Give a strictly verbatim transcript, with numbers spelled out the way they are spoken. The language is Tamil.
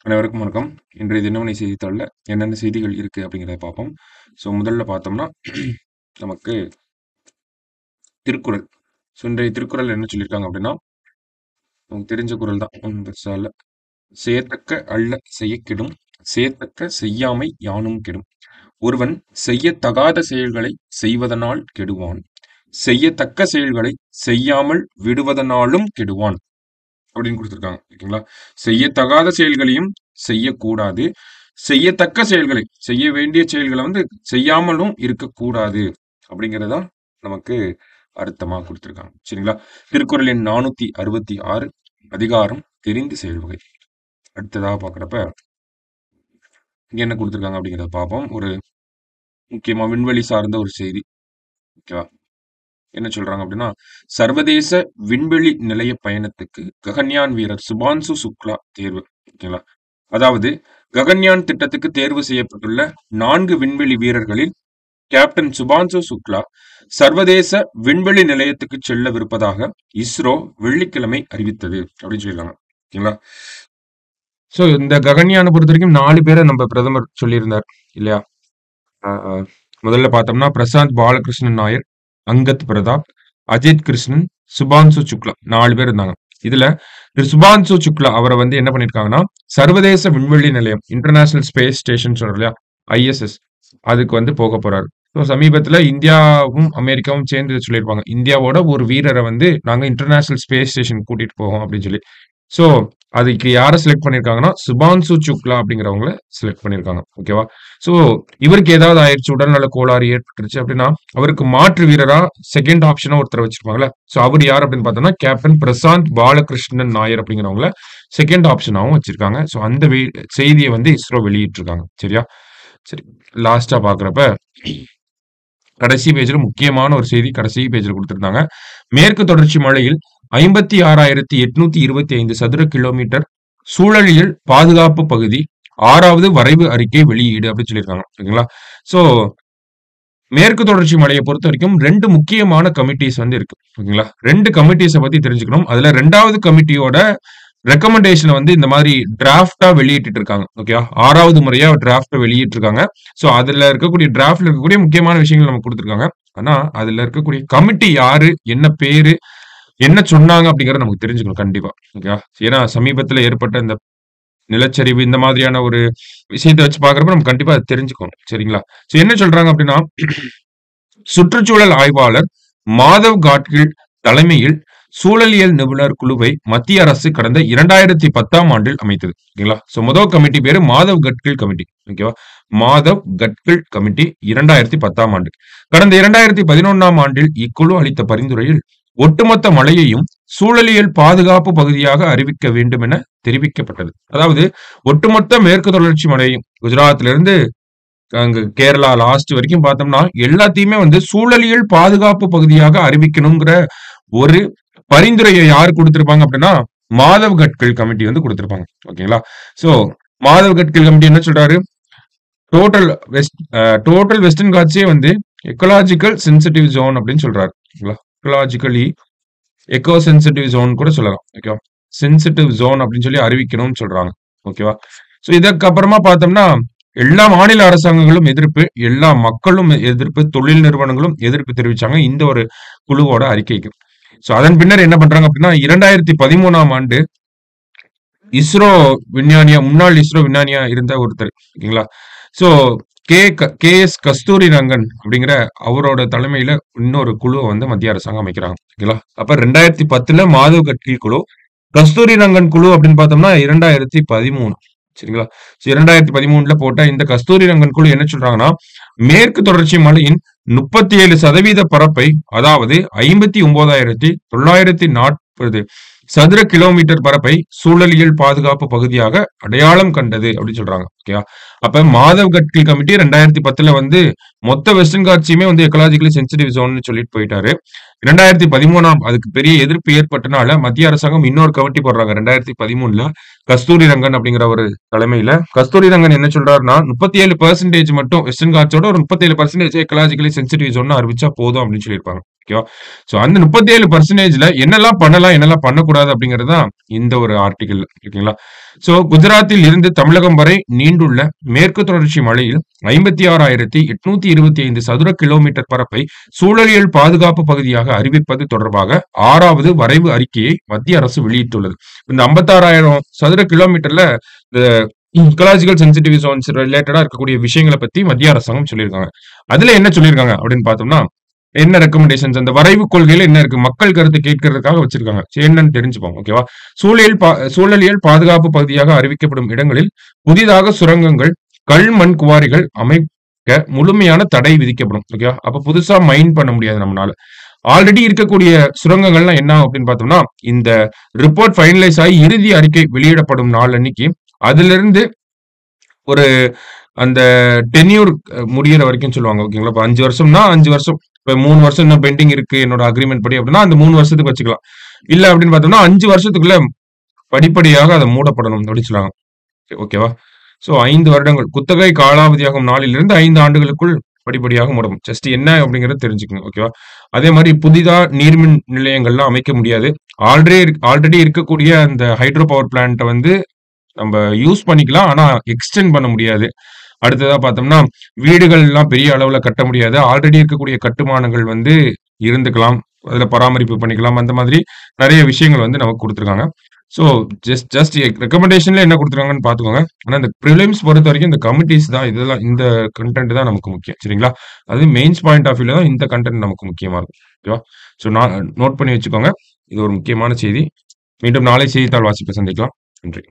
அனைவருக்கும் வணக்கம். இன்றைய தினமணி செய்தித்தாள்ல என்னென்ன செய்திகள் இருக்கு அப்படிங்கிறத பார்ப்போம். ஸோ முதல்ல பார்த்தோம்னா நமக்கு திருக்குறள். ஸோ இன்றைய திருக்குறள் என்ன சொல்லியிருக்காங்க அப்படின்னா, நமக்கு தெரிஞ்ச குறள் தான். ஒன்றும் பெருசா இல்ல. "செயத்தக்க அல்ல செய்யக் கெடும், செயத்தக்க செய்யாமை யானும் கெடும். ஒருவன் செய்யத்தகாத செயல்களை செய்வதனால் கெடுவான். செய்யத்தக்க செயல்களை செய்யாமல் விடுவதனாலும் கெடுவான்." அப்படின்னு கொடுத்துருக்காங்க. ஓகேங்களா? செய்யத்தகாத செயல்களையும் செய்யக்கூடாது. செய்யத்தக்க செயல்களை செய்ய வேண்டிய செயல்களை வந்து செய்யாமலும் இருக்கக்கூடாது அப்படிங்கிறதா நமக்கு அர்த்தமா கொடுத்துருக்காங்க. சரிங்களா? திருக்குறள் எண் நானூத்தி அறுபத்தி ஆறு, அதிகாரம் தெரிந்து செயல்வகை. அடுத்ததாக பார்க்குறப்ப இங்க என்ன கொடுத்துருக்காங்க அப்படிங்கிறத பார்ப்போம். ஒரு முக்கியமா விண்வெளி சார்ந்த ஒரு செய்தி. ஓகேவா? என்ன சொல்றாங்க அப்படின்னா, சர்வதேச விண்வெளி நிலைய பயணத்துக்கு ககன்யான் வீரர் சுபான்சு சுக்லா தேர்வு. ஓகேங்களா? அதாவது ககன்யான் திட்டத்துக்கு தேர்வு செய்யப்பட்டுள்ள நான்கு விண்வெளி வீரர்களில் கேப்டன் சுபான்சு சுக்லா சர்வதேச விண்வெளி நிலையத்துக்கு செல்லவிருப்பதாக இஸ்ரோ வெள்ளிக்கிழமை அறிவித்தது அப்படின்னு சொல்லியிருக்காங்க. ஓகேங்களா? சோ இந்த ககன்யானை பொறுத்த வரைக்கும் நாலு பேரை நம்ம பிரதமர் சொல்லியிருந்தார் இல்லையா? ஆஹ் முதல்ல பார்த்தோம்னா பிரசாந்த் பாலகிருஷ்ணன் நாயர், அங்கத் பிரதாப், அஜித் கிருஷ்ணன், சுபான்சு சுக்லா நாலு பேர் இருந்தாங்க. இதுல திரு சுபான்சு சுக்லா அவரை வந்து என்ன பண்ணிருக்காங்கன்னா, சர்வதேச விண்வெளி நிலையம் இன்டர்நேஷனல் ஸ்பேஸ் ஸ்டேஷன் சொல்றோம் இல்லையா, ஐஎஸ்எஸ், அதுக்கு வந்து போக போறாரு. ஸோ சமீபத்துல இந்தியாவும் அமெரிக்காவும் சேர்ந்து சொல்லியிருப்பாங்க, இந்தியாவோட ஒரு வீரரை வந்து நாங்க இன்டர்நேஷனல் ஸ்பேஸ் ஸ்டேஷன் கூட்டிட்டு போவோம் அப்படின்னு சொல்லி. ஸோ அதுக்கு யாரை செலக்ட் பண்ணிருக்காங்கன்னா, சுபான்சு சுக்லா அப்படிங்கிறவங்கள செலக்ட் பண்ணிருக்காங்க. ஓகேவா? ஸோ இவருக்கு ஏதாவது ஆயிடுச்சு, உடல்நல கோளாறு ஏற்பட்டுருச்சு அப்படின்னா அவருக்கு மாற்று வீரரா செகண்ட் ஆப்ஷனா ஒருத்தர் வச்சிருப்பாங்கல்ல. ஸோ அவர் யார் அப்படின்னு பார்த்தோம்னா கேப்டன் பிரசாந்த் பாலகிருஷ்ணன் நாயர் அப்படிங்கிறவங்கள செகண்ட் ஆப்ஷனாவும் வச்சிருக்காங்க. ஸோ அந்த வே- செய்தியை வந்து இஸ்ரோ வெளியிட்டு இருக்காங்க. சரியா? சரி, லாஸ்டா பாக்குறப்ப கடைசி பேஜ்ல முக்கியமான ஒரு செய்தி கடைசி பேஜ்ல கொடுத்திருந்தாங்க. மேற்கு தொடர்ச்சி மலையில் ஐம்பத்தி ஆறாயிரத்தி எட்நூத்தி இருபத்தி ஐந்து சதுர கிலோமீட்டர் சூழலியல் பாதுகாப்பு பகுதி ஆறாவது வரைவு அறிக்கை வெளியீடு அப்படின்னு சொல்லியிருக்காங்க. ஓகேங்களா? சோ மேற்கு தொடர்ச்சி மலையை பொறுத்த வரைக்கும் ரெண்டு முக்கியமான கமிட்டிஸ் வந்து இருக்கு. ஓகேங்களா? ரெண்டு கமிட்டிஸை பத்தி தெரிஞ்சுக்கணும். அதுல ரெண்டாவது கமிட்டியோட ரெக்கமெண்டேஷனை வந்து இந்த மாதிரி டிராஃப்டா வெளியிட்டு இருக்காங்க. ஓகேவா? ஆறாவது முறையா டிராஃப்ட் வெளியிட்டு இருக்காங்க. சோ அதுல இருக்கக்கூடிய டிராஃப்ட்ல இருக்கக்கூடிய முக்கியமான விஷயங்கள் நமக்கு கொடுத்திருக்காங்க. ஆனா அதுல இருக்கக்கூடிய கமிட்டி யாரு, என்ன பேரு, என்ன சொன்னாங்க அப்படிங்கறத நமக்கு தெரிஞ்சுக்கணும் கண்டிப்பா. ஓகேவா? ஏன்னா சமீபத்துல ஏற்பட்ட இந்த நிலச்சரிவு இந்த மாதிரியான ஒரு விஷயத்தை வச்சு பாக்குறப்ப நம்ம கண்டிப்பா அதை தெரிஞ்சுக்கணும். சரிங்களா? சோ என்ன சொல்றாங்க அப்படின்னா, சுற்றுச்சூழல் ஆய்வாளர் மாதவ் காட்கில் தலைமையில் சூழலியல் நிபுணர் குழுவை மத்திய அரசு கடந்த இரண்டாயிரத்தி பத்தாம் ஆண்டில் அமைத்தது. ஓகேங்களா? சோ முதல் கமிட்டி பேரு மாதவ் கட்கில் கமிட்டி. ஓகேவா? மாதவ் கட்கில் கமிட்டி இரண்டாயிரத்தி பத்தாம் ஆண்டு. கடந்த இரண்டாயிரத்தி பதினொன்னாம் ஆண்டில் இக்குழு அளித்த பரிந்துரையில் ஒட்டுமொத்த மலையையும் சூழலியல் பாதுகாப்பு பகுதியாக அறிவிக்க வேண்டும் என தெரிவிக்கப்பட்டது. அதாவது ஒட்டுமொத்த மேற்கு தொடர்ச்சி மலையும் குஜராத்ல இருந்து அங்க கேரளா லாஸ்ட் வரைக்கும் பார்த்தோம்னா எல்லாத்தையுமே வந்து சூழலியல் பாதுகாப்பு பகுதியாக அறிவிக்கணுங்கிற ஒரு பரிந்துரையை யாரு கொடுத்திருப்பாங்க அப்படின்னா மாதவ் கட்கில் கமிட்டி வந்து கொடுத்திருப்பாங்க. ஓகேங்களா? சோ மாதவ் கட்கில் கமிட்டி என்ன சொல்றாரு, டோட்டல் வெஸ்ட் டோட்டல் வெஸ்டர்ன் காட்சியே வந்து எக்கலாஜிக்கல் சென்சிட்டிவ் ஜோன் அப்படின்னு சொல்றாரு. எக்கலாஜிக்கலி எக்கோ சென்சிட்டிவ் ஜோன் கூட சொல்லலாம். ஓகேவா? சென்சிட்டிவ் ஜோன் அப்படின்னு சொல்லி அறிவிக்கணும்னு சொல்றாங்க. ஓகேவா? சோ இதற்கு அப்புறமா பார்த்தோம்னா எல்லா மாநில அரசாங்கங்களும் எதிர்ப்பு, எல்லா மக்களும் எதிர்ப்பு, தொழில் நிறுவனங்களும் எதிர்ப்பு தெரிவிச்சாங்க இந்த ஒரு குழுவோட அறிக்கைக்கு. சோ அதன் பின்னர் என்ன பண்றாங்க அப்படின்னா இரண்டாயிரத்தி பதிமூணாம் ஆண்டு இஸ்ரோ விஞ்ஞானியா, முன்னாள் இஸ்ரோ விஞ்ஞானியா இருந்த ஒருத்தர். ஓகேங்களா? So K K S Kasturi Rangan அப்படிங்கிற அவரோட தலைமையில இன்னொரு குழுவை வந்து மத்திய அரசாங்கம் அமைக்கிறாங்க. ஓகேங்களா? அப்ப ரெண்டாயிரத்தி பத்துல மாதவ் கட்கி குழு, கஸ்தூரி ரங்கன் குழு அப்படின்னு பார்த்தோம்னா இரண்டாயிரத்தி பதிமூணு. சரிங்களா? இரண்டாயிரத்தி பதிமூணுல போட்ட இந்த கஸ்தூரி ரங்கன் குழு என்ன சொல்றாங்கன்னா, மேற்கு தொடர்ச்சி மலையின் முப்பத்தி ஏழு சதவீத பரப்பை, அதாவது ஐம்பத்தி ஒன்பதாயிரத்தி தொள்ளாயிரத்தி நாற்பது சதுர கிலோமீட்டர் பரப்பை சூழலியல் பாதுகாப்பு பகுதியாக அடையாளம் கண்டது அப்படின்னு சொல்றாங்க. ஓகேவா? அப்ப மாதவ் கட்கி கமிட்டி ரெண்டாயிரத்தி பத்துல வந்து மொத்த வெஸ்டர்ன் காட்சியுமே வந்து எக்கலாஜிக்கலி சென்சிட்டிவ் ஜோன் சொல்லிட்டு போயிட்டாரு. ரெண்டாயிரத்தி பதிமூணாம் அதுக்கு பெரிய எதிர்ப்பு ஏற்பட்டனால மத்திய அரசாங்கம் இன்னொரு கமிட்டி போடுறாங்க ரெண்டாயிரத்தி பதிமூணுல கஸ்தூரி ரங்கன் அப்படிங்கிற ஒரு தலைமையில. கஸ்தூரி ரங்கன் என்ன சொல்றாருன்னா முப்பத்தி ஏழு பர்சன்டேஜ் மட்டும் வெஸ்டர்ன் காட்சோட ஒரு முப்பத்தி ஏழு பர்சன்டேஜ் எக்கலாஜிக்கலி சென்சிட்டிவ் ஜோன் அறிவிச்சா போதும் அப்படின்னு சொல்லியிருப்பாங்க. ஓகேவா? சோ அந்த முப்பத்தி ஏழு பர்சன்டேஜ்ல என்னெல்லாம் பண்ணலாம், என்னெல்லாம் பண்ணக்கூடாது அப்படிங்கிறது தான் இந்த ஒரு ஆர்டிகல். ஓகேங்களா? சோ குஜராத்தில் இருந்து தமிழகம் வரை நீண்டுள்ள மேற்கு தொடர்ச்சி மலையில் ஐம்பத்தி ஆறாயிரத்தி எட்நூத்தி இருபத்தி ஐந்து சதுர கிலோமீட்டர் பரப்பை சூழலியல் பாதுகாப்பு பகுதியாக அறிவிப்பது தொடர்பாக ஆறாவது வரைவு அறிக்கையை மத்திய அரசு வெளியிட்டுள்ளது. இந்த ஐம்பத்தி ஆறாயிரம் சதுர கிலோமீட்டர்ல இக்கலாஜிக்கல் சென்சிட்டிவ் ஜோன்ஸ் ரிலேட்டடா இருக்கக்கூடிய விஷயங்களை பத்தி மத்திய அரசாங்கம் சொல்லியிருக்காங்க. அதுல என்ன சொல்லியிருக்காங்க அப்படின்னு பார்த்தோம்னா, என்ன ரெக்கமெண்டேஷன்ஸ் அந்த வரைவு கொள்கையில என்ன இருக்கு, மக்கள் கருத்து கேட்கறதுக்காக வச்சிருக்காங்க. சரி, என்னன்னு தெரிஞ்சுப்போம். ஓகேவா? சூழலியல் பா- சூழலியல் பாதுகாப்பு பகுதியாக அறிவிக்கப்படும் இடங்களில் புதிதாக சுரங்கங்கள், கல் மண் குவாரிகள் அமைக்க முழுமையான தடை விதிக்கப்படும். ஓகேவா? அப்ப புதுசா மைன் பண்ண முடியாது நம்மளால. ஆல்ரெடி இருக்கக்கூடிய சுரங்கங்கள்லாம் என்ன அப்படின்னு பார்த்தோம்னா, இந்த ரிப்போர்ட் ஃபைனலைஸ் ஆகி இறுதி அறிக்கை வெளியிடப்படும் நாள் அன்னைக்கு அதுல இருந்து ஒரு அந்த டென்யூர் முடியிற வரைக்கும் சொல்லுவாங்க. ஓகேங்களா? இப்ப அஞ்சு வருஷம்னா அஞ்சு வருஷம், இப்ப மூணு வருஷம் இன்னும் பெண்டிங் இருக்கு என்னோட அக்ரிமெண்ட் படி அப்படின்னா அந்த மூணு வருஷத்துக்கு வச்சுக்கலாம். இல்ல அப்படின்னு பார்த்தோம்னா அஞ்சு வருஷத்துக்குள்ள படிப்படியாக அதை மூடப்படணும் அப்படின்னு சொல்லுவாங்க. ஓகேவா? சோ ஐந்து வருடங்கள் குத்தகை காலாவதியாகும் நாளிலிருந்து ஐந்து ஆண்டுகளுக்குள் படிப்படியாக மூடும். ஜஸ்ட் என்ன அப்படிங்கறத தெரிஞ்சுக்கணும். ஓகேவா? அதே மாதிரி புதிதா நீர்மின் நிலையங்கள்லாம் அமைக்க முடியாது. ஆல்ரெடி ஆல்ரெடி இருக்கக்கூடிய அந்த ஹைட்ரோ பவர் பிளான்ட்டை வந்து நம்ம யூஸ் பண்ணிக்கலாம். ஆனா எக்ஸ்டெண்ட் பண்ண முடியாது. அடுத்ததா பார்த்தோம்னா, வீடுகள் எல்லாம் பெரிய அளவுல கட்ட முடியாது. ஆல்ரெடி இருக்கக்கூடிய கட்டுமானங்கள் வந்து இருந்துக்கலாம். அதுல பராமரிப்பு பண்ணிக்கலாம். அந்த மாதிரி நிறைய விஷயங்கள் வந்து நமக்கு குடுத்திருக்காங்க. சோ ஜஸ்ட் ஜஸ்ட் ரெக்கமெண்டேஷன்ல என்ன குடுத்திருக்காங்கன்னு பார்த்துக்கோங்க. ஆனா இந்த பிரிலிம்ஸ் பொறுத்த வரைக்கும் இந்த கமிட்டீஸ் தான் இதெல்லாம் இந்த கன்டென்ட் தான் நமக்கு முக்கியம். சரிங்களா? அது மெயின்ஸ் பாயிண்ட் ஆஃப் வியூல தான் இந்த கன்டென்ட் நமக்கு முக்கியமா இருக்கும். ஓகேவா? சோ நான் நோட் பண்ணி வச்சுக்கோங்க. இது ஒரு முக்கியமான செய்தி. மீண்டும் நாளை செய்தித்தாள் வாசிப்பை சந்திக்கலாம். நன்றி.